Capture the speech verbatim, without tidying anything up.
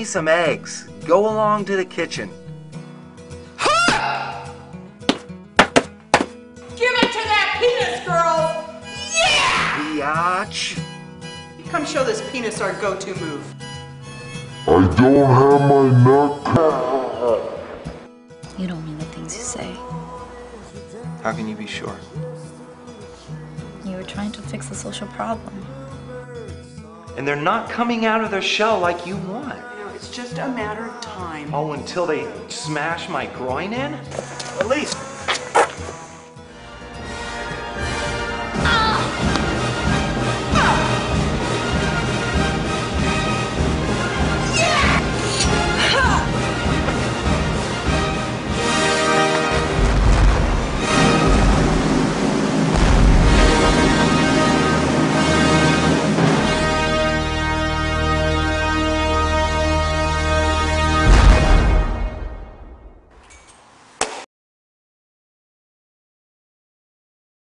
me some eggs. Go along to the kitchen. Give it to that penis, girl! Yeah! Biatch. Come show this penis our go-to move. I don't have my nut. You don't mean the things you say. How can you be sure? You were trying to fix a social problem. And they're not coming out of their shell like you want. You know, it's just a matter of time. Oh, until they smash my groin in? Elise!